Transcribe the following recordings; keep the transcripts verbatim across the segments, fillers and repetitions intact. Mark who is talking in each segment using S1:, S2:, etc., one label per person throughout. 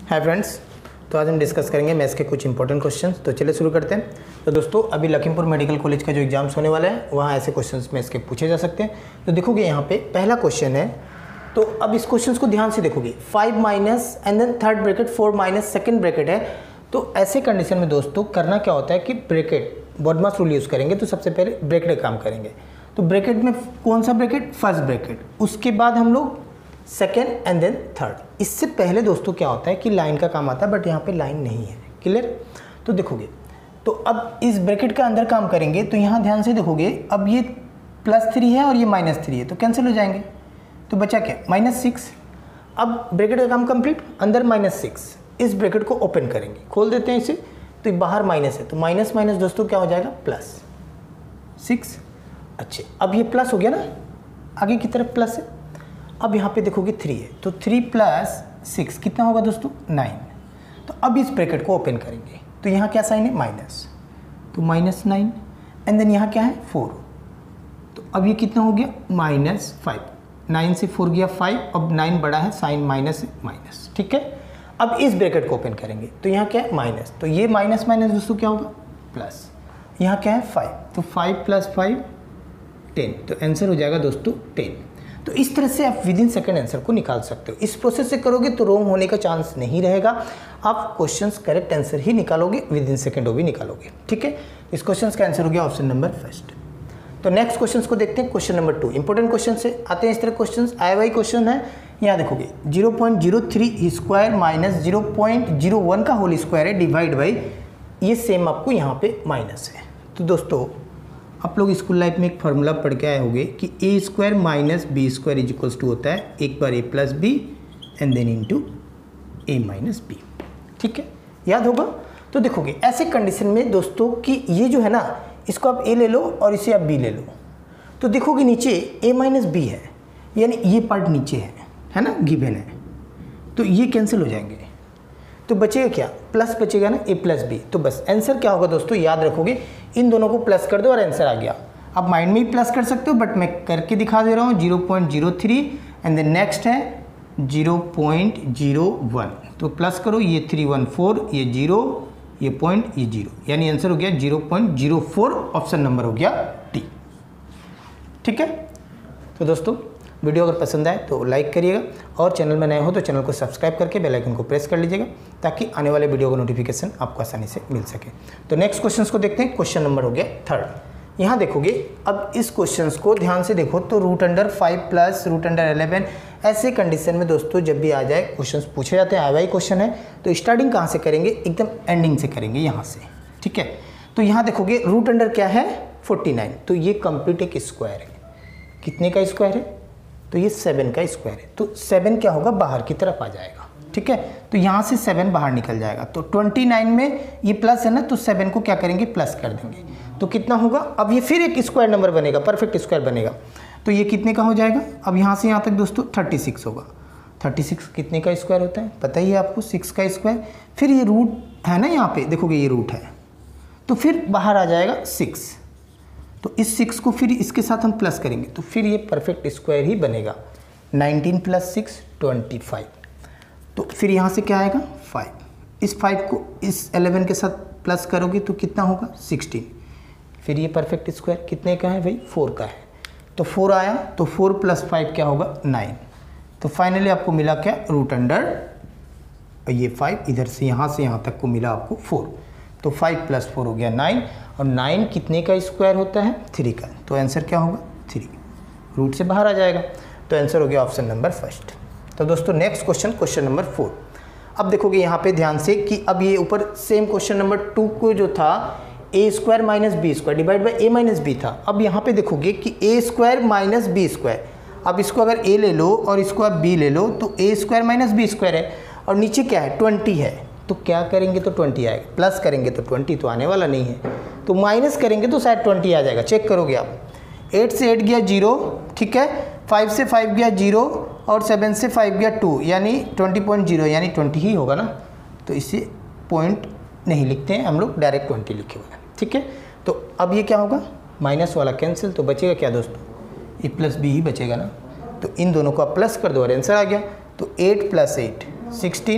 S1: Hi friends, तो आज हम डिस्कस करेंगे मैथ्स के कुछ इंपॉर्टेंट क्वेश्चंस। तो चलिए शुरू करते हैं। तो दोस्तों, अभी लखीमपुर मेडिकल कॉलेज का जो एग्जाम्स होने वाला है वहाँ ऐसे क्वेश्चंस मैथ्स के पूछे जा सकते हैं। तो देखोगे यहाँ पे पहला क्वेश्चन है, तो अब इस क्वेश्चन को ध्यान से देखोगे। Five minus and then third bracket, four minus second bracket है। तो ऐसे कंडीशन में दोस्तों करना क्या होता है कि ब्रैकेट बॉडमास रूल यूज़ करेंगे। तो सबसे पहले ब्रैकेट काम करेंगे। तो ब्रैकेट में कौन सा ब्रैकेट? फर्स्ट ब्रैकेट, उसके बाद हम लोग सेकेंड एंड देन थर्ड। इससे पहले दोस्तों क्या होता है कि लाइन का काम आता है, बट यहाँ पे लाइन नहीं है। क्लियर? तो देखोगे, तो अब इस ब्रैकेट के अंदर काम करेंगे। तो यहाँ ध्यान से देखोगे, अब ये प्लस थ्री है और ये माइनस थ्री है, तो कैंसिल हो जाएंगे। तो बचा क्या? Minus six. अब ब्रैकेट का काम कंप्लीट, अंदर माइनस सिक्स। इस ब्रैकेट को ओपन करेंगे, खोल देते हैं इसे। तो बाहर माइनस है, तो माइनस माइनस दोस्तों क्या हो जाएगा? Plus six. अच्छे, अब ये प्लस हो गया ना, आगे की तरफ प्लस है। अब यहाँ पे देखोगे थ्री है, तो थ्री प्लस सिक्स कितना होगा दोस्तों? नाइन। तो अब इस ब्रैकेट को ओपन करेंगे। तो यहाँ क्या साइन है? माइनस, तो माइनस नाइन। एंड देन यहाँ क्या है? फोर। तो अब ये कितना हो गया? Minus five. नाइन से फोर गया फाइव, अब नाइन बड़ा है, साइन माइनस है, माइनस। ठीक है, अब इस ब्रैकेट को ओपन करेंगे। तो यहाँ क्या है? माइनस। तो ये माइनस माइनस दोस्तों क्या होगा? प्लस। यहाँ क्या है? फाइव। तो फाइव प्लस फाइव टेन। तो आंसर हो जाएगा दोस्तों टेन। तो इस तरह से आप विद इन सेकेंड आंसर को निकाल सकते हो। इस प्रोसेस से करोगे तो रॉन्ग होने का चांस नहीं रहेगा। आप क्वेश्चंस करेक्ट आंसर ही निकालोगे, विद इन सेकेंड वो भी निकालोगे। ठीक है, इस क्वेश्चन का आंसर हो गया ऑप्शन नंबर फर्स्ट। तो नेक्स्ट क्वेश्चन को देखते हैं, question number two. Important question से आते हैं इस तरह क्वेश्चन, आए वाई क्वेश्चन है। यहाँ देखोगे zero point zero three square minus zero point zero one का होल स्क्वायर है डिवाइड बाई, ये सेम आपको यहाँ पे माइनस है। तो दोस्तों आप लोग स्कूल लाइफ में एक फार्मूला पढ़ के आए होंगे कि A square minus B square is equals to होता है एक बार A plus B and then into A minus B. ठीक है, याद होगा। तो देखोगे ऐसे कंडीशन में दोस्तों कि ये जो है ना, इसको आप ए ले लो और इसे आप बी ले लो। तो देखोगे नीचे ए माइनस बी है, यानी ये पार्ट नीचे है है ना, गिवन है। तो ये कैंसिल हो जाएंगे, तो बचेगा क्या? प्लस बचेगा ना, ए प्लस बी। तो बस आंसर क्या होगा दोस्तों, याद रखोगे इन दोनों को प्लस कर दो और आंसर आ गया। आप माइंड में ही प्लस कर सकते हो, बट मैं करके दिखा दे रहा हूँ। Zero point zero three and then next है जीरो पॉइंट जीरो वन। तो प्लस करो, ये थ्री वन फोर, ये जीरो, ये पॉइंट, ये जीरो, यानी आंसर हो गया zero point zero four. Option number हो गया टी। ठीक है, तो दोस्तों वीडियो अगर पसंद आए तो लाइक करिएगा, और चैनल में नए हो तो चैनल को सब्सक्राइब करके बेल आइकन को प्रेस कर लीजिएगा, ताकि आने वाले वीडियो का नोटिफिकेशन आपको आसानी से मिल सके। तो नेक्स्ट क्वेश्चन को देखते हैं, क्वेश्चन नंबर हो गया थर्ड। यहाँ देखोगे, अब इस क्वेश्चन को ध्यान से देखो तो root under five plus root under eleven, ऐसे कंडीशन में दोस्तों जब भी आ जाए क्वेश्चन पूछे जाते हैं, आई वाई क्वेश्चन है, तो स्टार्टिंग कहाँ से करेंगे? एकदम एंडिंग से करेंगे, यहाँ से। ठीक है, तो यहाँ देखोगे रूट अंडर क्या है? Forty nine. तो ये कंप्लीट एक स्क्वायर है। कितने का स्क्वायर है? तो ये सेवन का स्क्वायर है। तो सेवन क्या होगा? बाहर की तरफ आ जाएगा। ठीक है, तो यहाँ से सेवन बाहर निकल जाएगा। तो ट्वेंटी नाइन में ये प्लस है ना, तो सेवन को क्या करेंगे? प्लस कर देंगे। तो कितना होगा? अब ये फिर एक स्क्वायर नंबर बनेगा, परफेक्ट स्क्वायर बनेगा। तो ये कितने का हो जाएगा? अब यहाँ से यहाँ तक दोस्तों थर्टी सिक्स होगा। थर्टी सिक्स कितने का स्क्वायर होता है? पता ही है आपको, सिक्स का स्क्वायर। फिर ये रूट है ना, यहाँ पे देखोगे ये रूट है, तो फिर बाहर आ जाएगा सिक्स। तो इस सिक्स को फिर इसके साथ हम प्लस करेंगे, तो फिर ये परफेक्ट स्क्वायर ही बनेगा। Nineteen plus six twenty five. तो फिर यहाँ से क्या आएगा? फाइव। इस फाइव को इस एलेवन के साथ प्लस करोगे तो कितना होगा? सिक्सटीन। फिर ये परफेक्ट स्क्वायर कितने का है भाई? फोर का है। तो फोर आया, तो फोर प्लस फाइव क्या होगा? नाइन। तो फाइनली आपको मिला क्या? रूट अंडर ये फाइव, इधर से यहाँ से यहाँ तक को मिला आपको फोर। तो फाइव प्लस फोर हो गया नाइन, और नाइन कितने का स्क्वायर होता है? थ्री का। तो आंसर क्या होगा? थ्री। रूट से बाहर आ जाएगा, तो आंसर हो गया ऑप्शन नंबर फर्स्ट। तो दोस्तों next question, question number four. अब देखोगे यहाँ पे ध्यान से कि अब ये ऊपर सेम क्वेश्चन नंबर टू को जो था A square minus B square divide by A minus B था। अब यहाँ पे देखोगे कि A square minus B square. अब इसको अगर ए ले लो और इसको आप बी ले लो, तो A square minus B square है, और नीचे क्या है? ट्वेंटी है। तो क्या करेंगे? तो ट्वेंटी आएगा। प्लस करेंगे तो ट्वेंटी तो आने वाला नहीं है, तो माइनस करेंगे तो शायद ट्वेंटी आ जाएगा। चेक करोगे आप, एट से एट गया जीरो, ठीक है, फाइव से फाइव गया जीरो, और सेवन से फाइव गया टू, यानी ट्वेंटी पॉइंट जीरो, यानी ट्वेंटी ही होगा ना। तो इसे पॉइंट नहीं लिखते हैं हम लोग, डायरेक्ट ट्वेंटी लिखे हुए हैं। ठीक है, तो अब ये क्या होगा? माइनस वाला कैंसिल, तो बचेगा क्या दोस्तों? ए प्लस बी ही बचेगा ना। तो इन दोनों को आप प्लस कर दो और आंसर आ गया। तो eight plus eight sixteen,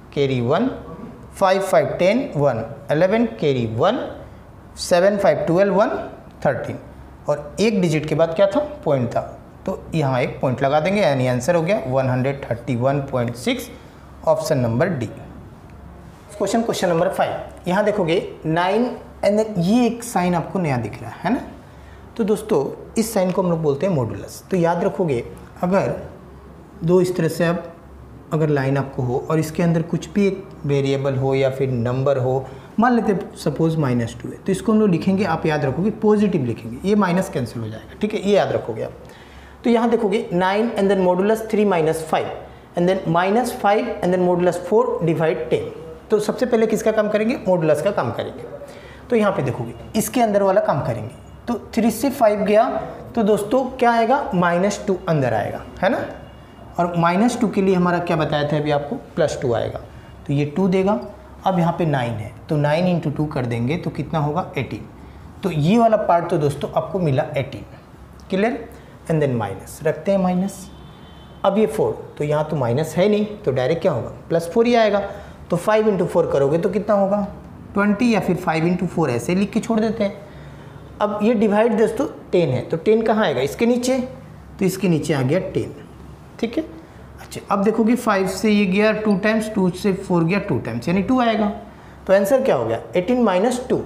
S1: carry one, five five ten one, eleven carry one, seven five twelve one, thirteen, और एक डिजिट के बाद क्या था, पॉइंट था, तो यहाँ एक पॉइंट लगा देंगे, यानी आंसर हो गया one hundred thirty one point six, option number D. Question question number five, यहाँ देखोगे नाइन एंड ये एक साइन आपको नया दिख रहा है ना, तो दोस्तों इस साइन को हम लोग बोलते हैं मॉडुलस। तो याद रखोगे अगर दो इस तरह से अब अगर लाइन आपको हो और इसके अंदर कुछ भी एक वेरिएबल हो या फिर नंबर हो, मान लेते सपोज माइनस टू है, तो इसको हम लोग लिखेंगे, आप याद रखोगे पॉजिटिव लिखेंगे, ये माइनस कैंसिल हो जाएगा, ठीक है, ये याद रखोगे आप। तो यहाँ देखोगे nine and then modulus three minus five and then minus five and then modulus four divide ten. तो सबसे पहले किसका काम करेंगे, मॉडुलस का काम करेंगे। तो यहाँ पे देखोगे इसके अंदर वाला काम करेंगे, तो थ्री से फाइव गया तो दोस्तों क्या आएगा, माइनस टू अंदर आएगा, है ना, और माइनस टू के लिए हमारा क्या बताया था अभी आपको, प्लस टू आएगा, तो ये टू देगा। अब यहाँ पे नाइन है, तो नाइन इंटू टू कर देंगे तो कितना होगा, एटीन। तो ये वाला पार्ट तो दोस्तों आपको मिला eighteen, clear, and then minus रखते हैं माइनस। अब ये फोर, तो यहाँ तो माइनस है नहीं, तो डायरेक्ट क्या होगा, प्लस फोर ही आएगा। तो फाइव इंटू फोर करोगे तो कितना होगा, ट्वेंटी, या फिर फाइव इंटू फोर ऐसे लिख के छोड़ देते हैं। अब ये डिवाइड दोस्तों टेन है, तो टेन कहाँ आएगा, इसके नीचे, तो इसके नीचे आ गया टेन, ठीक है। अच्छा अब देखोगे फाइव से ये गया टू टाइम्स, टू से फोर गया टू टाइम्स, यानी टू आएगा। तो आंसर क्या हो गया, eighteen minus two,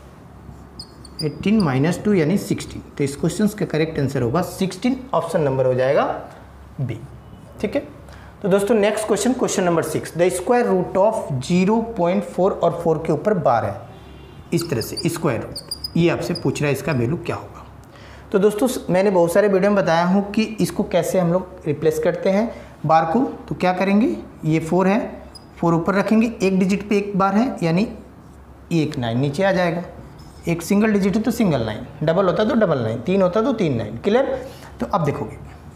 S1: eighteen minus two यानी सिक्सटीन। तो इस क्वेश्चन का करेक्ट आंसर होगा सिक्सटीन, ऑप्शन नंबर हो जाएगा बी, ठीक है। तो दोस्तों next question, question number six, the square root of zero point four और फोर के ऊपर बार है, इस तरह से स्क्वायर रूट, ये आपसे पूछ रहा है इसका वैल्यू क्या होगा। तो दोस्तों मैंने बहुत सारे वीडियो में बताया हूँ कि इसको कैसे हम लोग रिप्लेस करते हैं बार को। तो क्या करेंगे, ये फोर है, फोर ऊपर रखेंगे, एक डिजिट पे एक बार है, यानी एक नाइन नीचे आ जाएगा, एक सिंगल डिजिट है तो सिंगल नाइन, डबल होता तो डबल नाइन, तीन होता तो तीन नाइन, क्लियर। तो अब देखोगे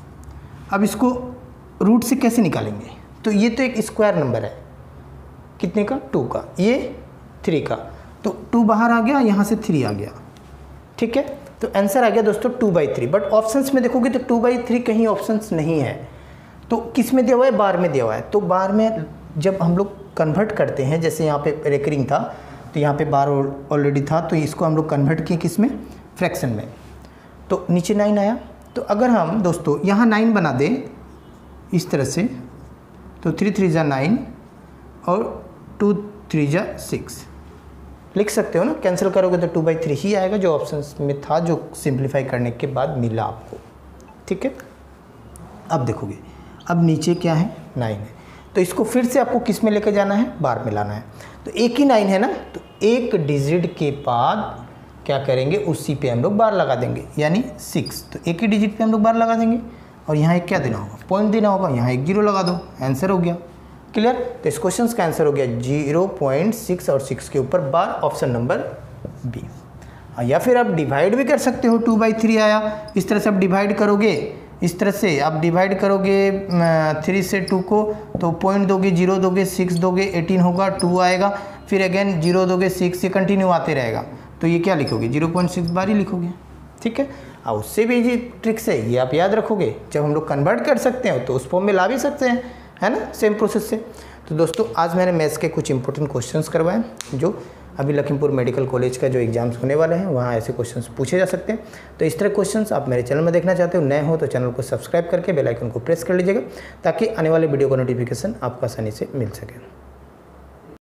S1: अब इसको रूट से कैसे निकालेंगे, तो ये तो एक स्क्वायर नंबर है, कितने का, टू का, ये थ्री का, तो टू बाहर आ गया, यहाँ से थ्री आ गया, ठीक है। तो आंसर आ गया दोस्तों two by three. But options में देखोगे तो टू बाई थ्री कहीं ऑप्शंस नहीं है, तो किस में दिया हुआ है, बार में दिया हुआ है। तो बार में जब हम लोग कन्वर्ट करते हैं, जैसे यहाँ पे रेकरिंग था तो यहाँ पे बार ऑलरेडी था, तो इसको हम लोग कन्वर्ट किए किस में, फ्रैक्शन में, तो नीचे नाइन आया। तो अगर हम दोस्तों यहाँ नाइन बना दें इस तरह से, तो थ्री थ्री जा नाइन और टू थ्री जा सिक्स लिख सकते हो ना, कैंसिल करोगे तो टू बाई थ्री ही आएगा, जो ऑप्शंस में था, जो सिंप्लीफाई करने के बाद मिला आपको, ठीक है। अब देखोगे अब नीचे क्या है, नाइन है, तो इसको फिर से आपको किस में लेकर जाना है, बार में लाना है। तो एक ही नाइन है ना, तो एक डिजिट के बाद क्या करेंगे, उसी पे हम लोग बार लगा देंगे, यानी सिक्स, तो एक ही डिजिट पे हम लोग बार लगा देंगे, और यहाँ एक क्या देना होगा, पॉइंट देना होगा, यहाँ एक जीरो लगा दो, आंसर हो गया, क्लियर। तो इस क्वेश्चन का आंसर हो गया जीरो पॉइंट सिक्स और सिक्स के ऊपर बार, ऑप्शन नंबर बी। या फिर आप डिवाइड भी कर सकते हो, टू बाई थ्री आया, इस तरह से आप डिवाइड करोगे, इस तरह से आप डिवाइड करोगे थ्री से टू को, तो पॉइंट दोगे, जीरो दोगे, सिक्स दोगे, एटीन होगा, टू आएगा, फिर अगेन जीरो दोगे, सिक्स, ये कंटिन्यू आते रहेगा, तो ये क्या लिखोगे, जीरो पॉइंट सिक्स बार ही लिखोगे, ठीक है। और उससे भी ये ट्रिक्स है, ये आप याद रखोगे, जब हम लोग कन्वर्ट कर सकते हैं तो उस फॉर्म में ला भी सकते हैं, है ना, सेम प्रोसेस से। तो दोस्तों आज मैंने मैथ्स के कुछ इंपॉर्टेंट क्वेश्चंस करवाए, जो अभी लखीमपुर मेडिकल कॉलेज का जो एग्जाम्स होने वाले हैं वहाँ ऐसे क्वेश्चंस पूछे जा सकते हैं। तो इस तरह क्वेश्चंस आप मेरे चैनल में देखना चाहते हो, नए हो तो चैनल को सब्सक्राइब करके बेल आइकन को प्रेस कर लीजिएगा, ताकि आने वाले वीडियो का नोटिफिकेशन आपको आसानी से मिल सके।